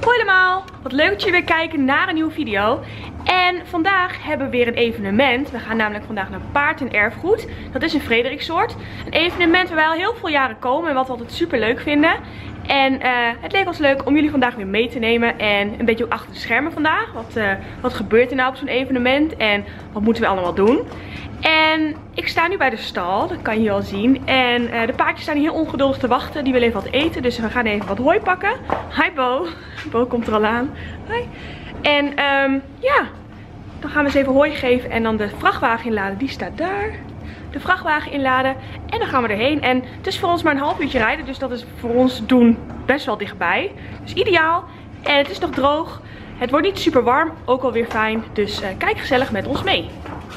Hoi allemaal, wat leuk dat jullie weer kijken naar een nieuwe video. En vandaag hebben we weer een evenement. We gaan namelijk vandaag naar Paard en Erfgoed. Dat is een Frederiksoord. Een evenement waar wij al heel veel jaren komen en wat we altijd super leuk vinden. En het leek ons leuk om jullie vandaag weer mee te nemen. En een beetje ook achter de schermen vandaag. Wat gebeurt er nou op zo'n evenement en wat moeten we allemaal doen. En ik sta nu bij de stal, dat kan je al zien. En de paardjes staan hier heel ongeduldig te wachten. Die willen even wat eten, dus we gaan even wat hooi pakken. Hi Bo. Bo komt er al aan. Hi. En ja, dan gaan we eens even hooi geven en dan de vrachtwagen inladen. Die staat daar. De vrachtwagen inladen en dan gaan we erheen. En het is voor ons maar een half uurtje rijden, dus dat is voor ons doen best wel dichtbij. Dus ideaal. En het is nog droog. Het wordt niet super warm, ook alweer fijn. Dus kijk gezellig met ons mee.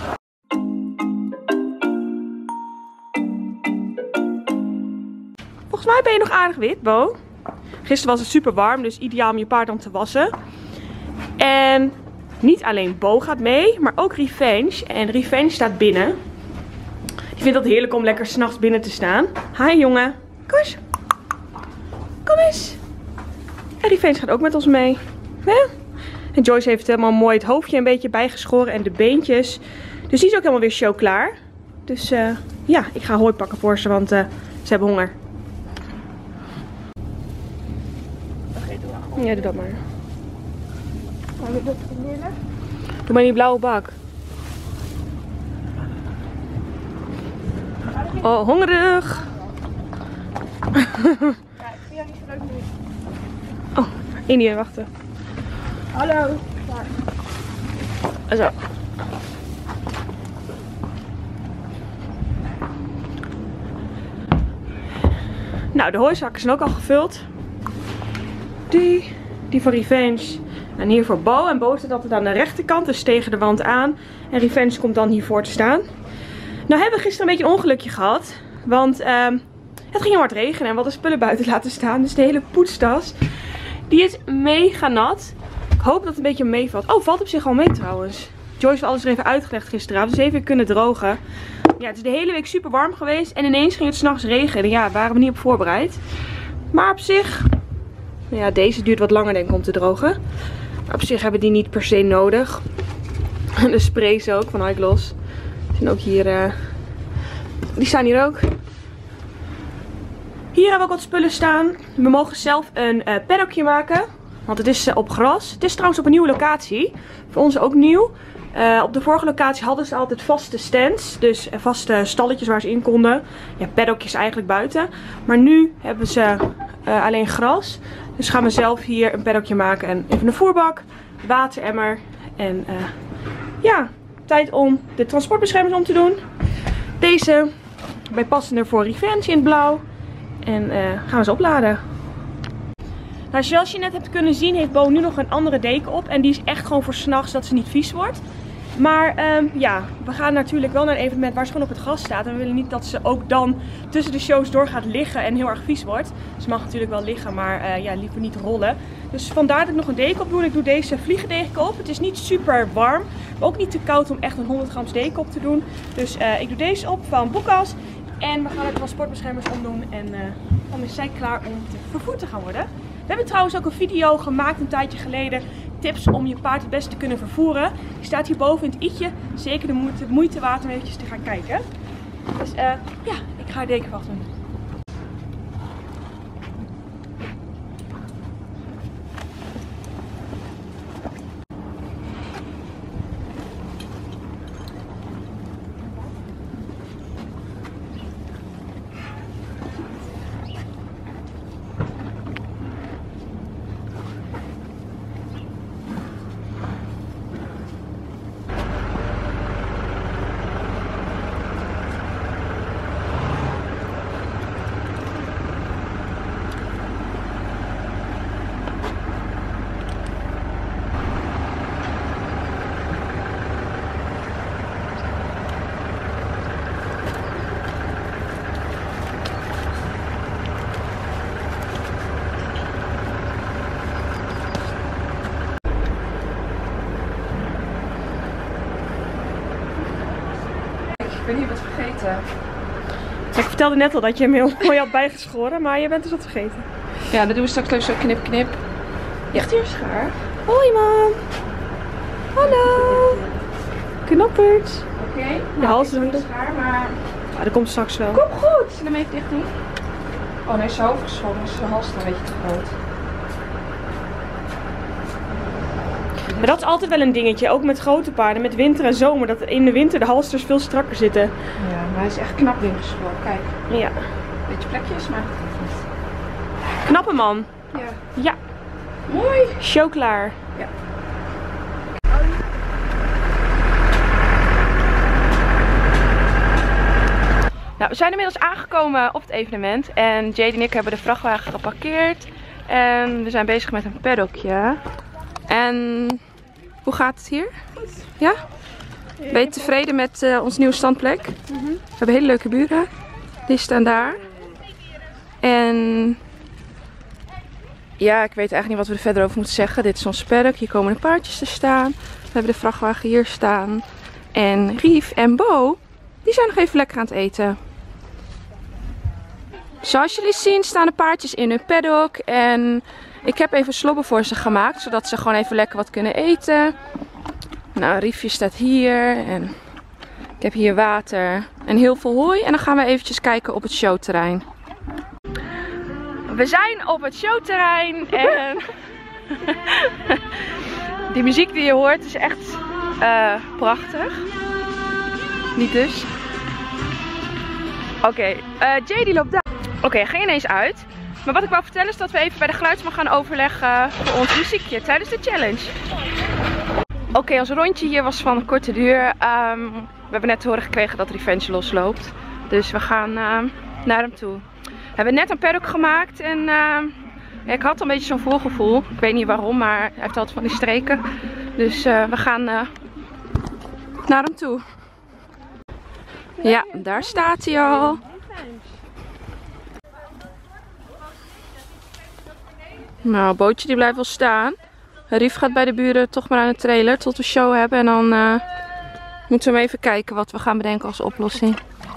Volgens mij ben je nog aardig wit, Bo. Gisteren was het super warm, dus ideaal om je paard dan te wassen. En niet alleen Bo gaat mee, maar ook Revenge. En Revenge staat binnen. Die vindt het heerlijk om lekker 's nachts binnen te staan. Hi jongen. Kom eens. Kom eens. En Revenge gaat ook met ons mee. Ja? En Joyce heeft helemaal mooi het hoofdje een beetje bijgeschoren en de beentjes. Dus die is ook helemaal weer show klaar. Dus ja, ik ga hooi pakken voor ze, want ze hebben honger. Ja, doe dat maar. Doe maar die blauwe bak. Oh, hongerig. Oh, Indië, wachten. Hallo. Zo. Nou, de hooizakken zijn ook al gevuld. Die van Revenge. En hier voor Bo. En Bo staat altijd aan de rechterkant, dus tegen de wand aan. En Revenge komt dan hiervoor te staan. Nou hebben we gisteren een beetje een ongelukje gehad. Want het ging heel hard regenen en we hadden spullen buiten laten staan. Dus de hele poetstas, die is mega nat. Ik hoop dat het een beetje meevalt. Oh, valt op zich al mee trouwens. Joyce heeft alles er even uitgelegd gisteravond. Dus even kunnen drogen. Ja, het is de hele week super warm geweest. En ineens ging het 's nachts regenen. Ja, daar waren we niet op voorbereid. Maar op zich... Ja, deze duurt wat langer denk ik om te drogen. Maar op zich hebben die niet per se nodig. De sprays ook van Highgloss. Die zijn ook hier... Die staan hier ook. Hier hebben we ook wat spullen staan. We mogen zelf een paddockje maken. Want het is op gras. Het is trouwens op een nieuwe locatie. Voor ons ook nieuw. Op de vorige locatie hadden ze altijd vaste stands. Dus vaste stalletjes waar ze in konden. Ja, paddockjes eigenlijk buiten. Maar nu hebben ze alleen gras. Dus gaan we zelf hier een paddockje maken. En even een voerbak. Wateremmer. En ja, tijd om de transportbeschermers om te doen. Deze bij passender voor Revenge in het blauw. En gaan we ze opladen. Nou, zoals je net hebt kunnen zien heeft Bo nu nog een andere deken op. En die is echt gewoon voor 's nachts dat ze niet vies wordt. Maar ja, we gaan natuurlijk wel naar een evenement waar ze gewoon op het gras staat. En we willen niet dat ze ook dan tussen de shows door gaat liggen en heel erg vies wordt. Ze mag natuurlijk wel liggen, maar ja, liever niet rollen. Dus vandaar dat ik nog een deken op doe. Ik doe deze vliegendeken op. Het is niet super warm, maar ook niet te koud om echt een 100 grams deken op te doen. Dus ik doe deze op van Boekas. En we gaan de transportbeschermers omdoen. En dan is zij klaar om vervoerd te gaan worden. We hebben trouwens ook een video gemaakt een tijdje geleden. Tips om je paard het beste te kunnen vervoeren. Die staat hierboven in het i'tje. Zeker de moeite waard om eventjes te gaan kijken. Dus ja, ik ga het deken vast doen. ben hier wat vergeten. Ik vertelde net al dat je hem heel mooi had bijgeschoren, maar je bent dus wat vergeten. Ja, dat doen we straks even zo knip knip. Ligt hier een schaar? Hoi man. Hallo. Knappert. Oké. De hals is een schaar, maar... Ja, dat komt straks wel. Kom goed. Zet hem even dicht doen. Oh nee, zijn hoofd gescholden. Dus zijn hals is een beetje te groot. Maar dat is altijd wel een dingetje. Ook met grote paarden. Met winter en zomer. Dat in de winter de halsters veel strakker zitten. Ja, maar hij is echt knap ingesloten. Kijk. Ja. Beetje plekjes, maar dat geeft niet. Knappe man. Ja. Ja. Mooi. Show klaar. Ja. Nou, we zijn inmiddels aangekomen op het evenement. En Jade en ik hebben de vrachtwagen geparkeerd. En we zijn bezig met een paddockje. En hoe gaat het hier? Goed. Ja? Ben je tevreden met ons nieuwe standplek? We hebben hele leuke buren. Die staan daar. En ja, ik weet eigenlijk niet wat we er verder over moeten zeggen. Dit is ons paddock. Hier komen de paardjes te staan. We hebben de vrachtwagen hier staan. En Rief en Bo, die zijn nog even lekker aan het eten. Zoals jullie zien staan de paardjes in hun paddock. En ik heb even slobben voor ze gemaakt. Zodat ze gewoon even lekker wat kunnen eten. Nou, Riefje staat hier. En ik heb hier water. En heel veel hooi. En dan gaan we eventjes kijken op het showterrein. We zijn op het showterrein. En die muziek die je hoort is echt prachtig. Niet dus. Oké, Jay die loopt daar. Oké, ging ineens uit. Maar wat ik wou vertellen is dat we even bij de geluidsman gaan overleggen voor ons muziekje tijdens de challenge. Oké, ons rondje hier was van korte duur. We hebben net te horen gekregen dat Revenge losloopt. Dus we gaan naar hem toe. We hebben net een paddock gemaakt en ja, ik had al een beetje zo'n voorgevoel. Ik weet niet waarom, maar hij heeft altijd van die streken. Dus we gaan naar hem toe. Ja, daar staat hij al. Nou, Bootje die blijft wel staan. Rief gaat bij de buren toch maar aan de trailer tot we show hebben. En dan moeten we even kijken wat we gaan bedenken als oplossing.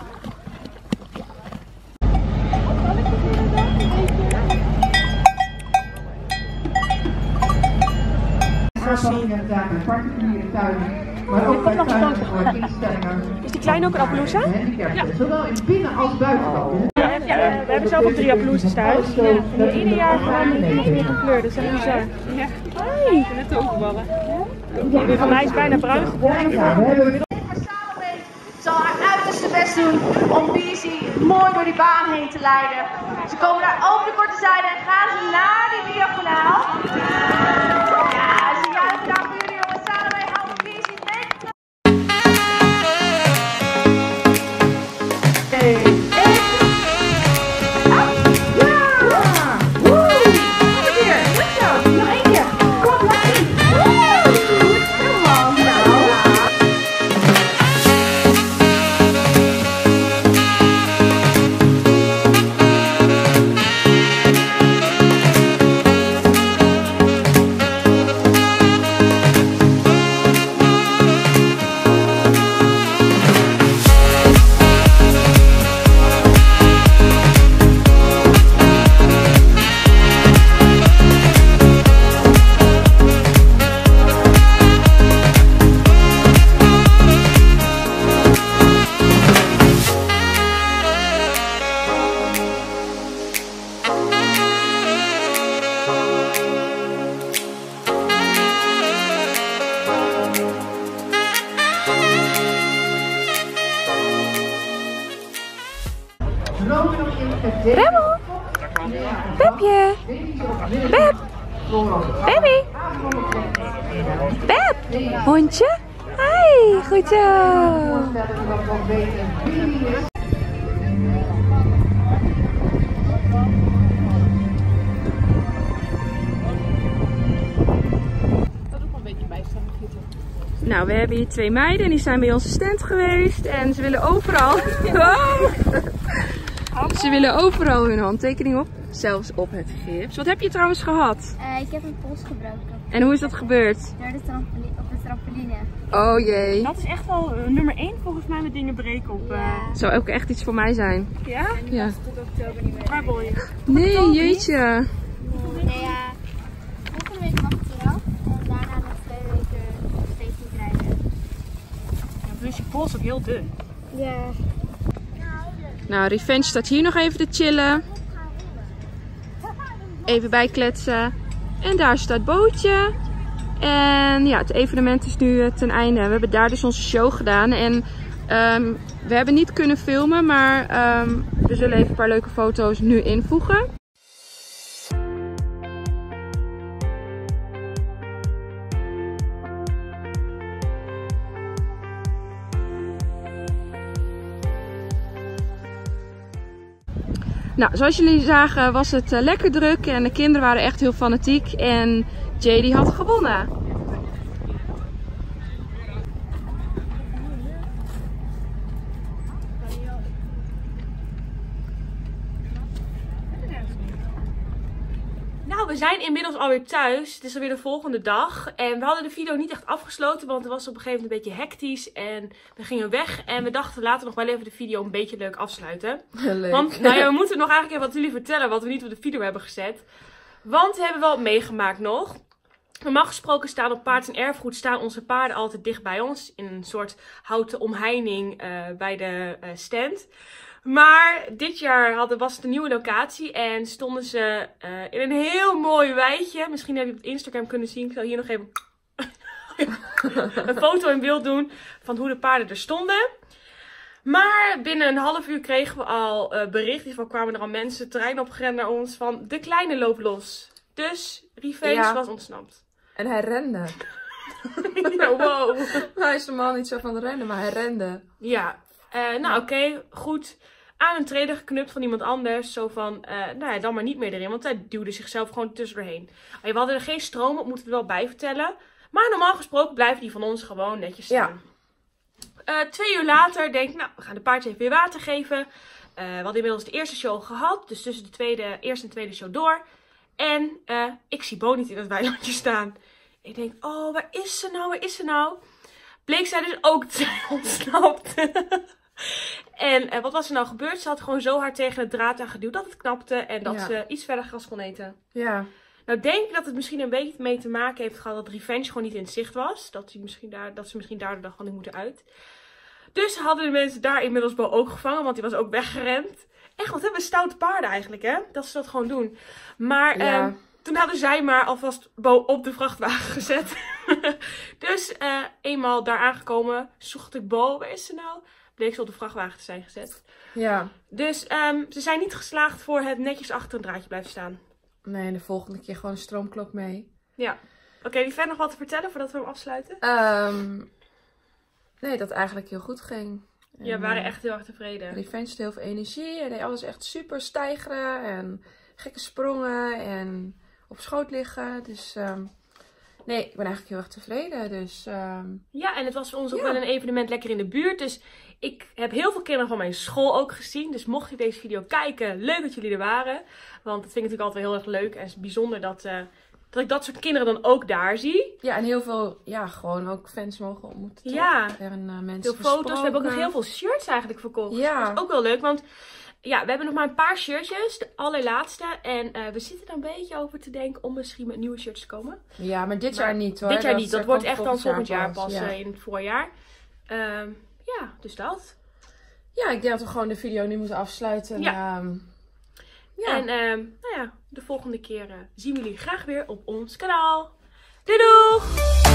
Maar ook bij tuinen voor instellingen. Is die klein ook een Appaloosa? Ja. Zowel in binnen- als buitenland. Ja, we hebben zelf ook 3 Appaloosas thuis. Ieder jaar gaan die iets meer gekleurd. Dat is echt bizar. Ja. Hoi! Ik ben net overballen. Ja. Van mij is bijna bruin geworden. Zal haar uiterste best doen om Beezy mooi door die baan heen te leiden. Ze komen daar over de korte zijde en gaan ze naar die diagonaal. Ja, ze juichen daar voor jullie jongens. Salome, hou Beezy mee. Remmel! Pepje! Pep! Baby! Pep! Hondje? Hi! Goed zo! Nou, we hebben hier 2 meiden en die zijn bij onze stand geweest en ze willen overal... Ze willen overal hun handtekening op, zelfs op het gips. Wat heb je trouwens gehad? Ik heb een pols gebroken. En hoe is dat gebeurd? Door op de trampoline. Oh jee. Dat is echt wel nummer 1 volgens mij met dingen breken op. Ja. Zou ook echt iets voor mij zijn. Ja? Ja. Tot oktober niet meer. Waar bol je? Nee, jeetje. Nee, ja. Volgende week bol is ook heel dun. Ja. Nou, Revenge staat hier nog even te chillen. Even bijkletsen. En daar staat Bootje. En ja, het evenement is nu ten einde. We hebben daar dus onze show gedaan. En we hebben niet kunnen filmen, maar we zullen even een paar leuke foto's nu invoegen. Nou, zoals jullie zagen was het lekker druk en de kinderen waren echt heel fanatiek. En Jay die had gewonnen. Nou, we zijn inmiddels alweer thuis. Het is alweer de volgende dag. En we hadden de video niet echt afgesloten, want het was op een gegeven moment een beetje hectisch. En we gingen weg. En we dachten, laten we nog wel even de video een beetje leuk afsluiten. Leuk. Want nou ja, we moeten nog eigenlijk even wat jullie vertellen wat we niet op de video hebben gezet. Want we hebben wel meegemaakt nog. Normaal gesproken staan op Paard en Erfgoed staan onze paarden altijd dicht bij ons. In een soort houten omheining bij de stand. Maar dit jaar was het een nieuwe locatie en stonden ze in een heel mooi weidje. Misschien heb je het op Instagram kunnen zien. Ik zal hier nog even een foto in beeld doen van hoe de paarden er stonden. Maar binnen een half uur kregen we al bericht. In ieder geval kwamen er al mensen het terrein opgerend naar ons van de kleine loopt los. Dus Revenge was ontsnapt. En hij rende. Ja, wow. Hij is normaal niet zo van rennen, maar hij rende. Ja, nou oké, goed. Aan een trailer geknupt van iemand anders. Zo van, nou ja, dan maar niet meer erin. Want hij duwde zichzelf gewoon tussendoorheen. We hadden er geen stroom op, moeten we er wel bij vertellen. Maar normaal gesproken blijven die van ons gewoon netjes staan. Ja. 2 uur later denk ik, nou, we gaan de paardjes even weer water geven. We hadden inmiddels de eerste show gehad. Dus tussen de eerste en tweede show door. En ik zie Bo niet in het weilandje staan. Ik denk, oh, waar is ze nou? Waar is ze nou? Bleek zij dus ook te zijn ontsnapt. En wat was er nou gebeurd? Ze had gewoon zo hard tegen het draad aan geduwd dat het knapte. En dat ze iets verder gras kon eten. Ja. Nou denk ik dat het misschien een beetje mee te maken heeft gehad dat Revenge gewoon niet in zicht was. Dat ze misschien daardoor dacht van ik moet eruit. Dus hadden de mensen daar inmiddels Bo ook gevangen. Want die was ook weggerend. Echt, wat hebben we stoute paarden eigenlijk, hè? Dat ze dat gewoon doen. Maar toen hadden zij maar alvast Bo op de vrachtwagen gezet. Dus eenmaal daar aangekomen, zocht ik Bo. Waar is ze nou? Bleek ze op de vrachtwagen te zijn gezet. Ja. Dus ze zijn niet geslaagd voor het netjes achter een draadje blijven staan. Nee, de volgende keer gewoon een stroomklok mee. Ja. Oké, heb je verder nog wat te vertellen voordat we hem afsluiten? Nee, dat eigenlijk heel goed ging. En, ja, we waren echt heel erg tevreden. Revenge had heel veel energie. Hij deed alles echt super stijgeren. En gekke sprongen. En op schoot liggen. Dus nee, ik ben eigenlijk heel erg tevreden. Dus, ja, en het was voor ons ook wel een evenement lekker in de buurt. Dus ik heb heel veel kinderen van mijn school ook gezien. Dus mocht je deze video kijken, leuk dat jullie er waren. Want dat vind ik natuurlijk altijd wel heel erg leuk. En het is bijzonder dat ik dat soort kinderen dan ook daar zie. Ja, en heel veel, gewoon ook fans mogen ontmoeten. Toch? Ja, en, mensen veel foto's. We hebben ook nog heel veel shirts eigenlijk verkocht. Ja. Dat is ook wel leuk, want ja, we hebben nog maar een paar shirtjes. De allerlaatste. En we zitten er een beetje over te denken om misschien met nieuwe shirts te komen. Ja, maar dit jaar niet hoor. Dit jaar niet. Dat wordt echt dan volgend jaar pas ja. In het voorjaar. Ja, dus dat. Ja, ik denk dat we gewoon de video nu moeten afsluiten. Ja. Ja. En nou ja, de volgende keer zien we jullie graag weer op ons kanaal. Doei doeg!